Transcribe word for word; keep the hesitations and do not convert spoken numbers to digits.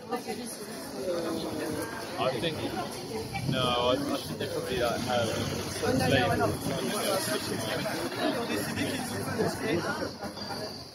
I think no, I, I think they probably uh, have some label.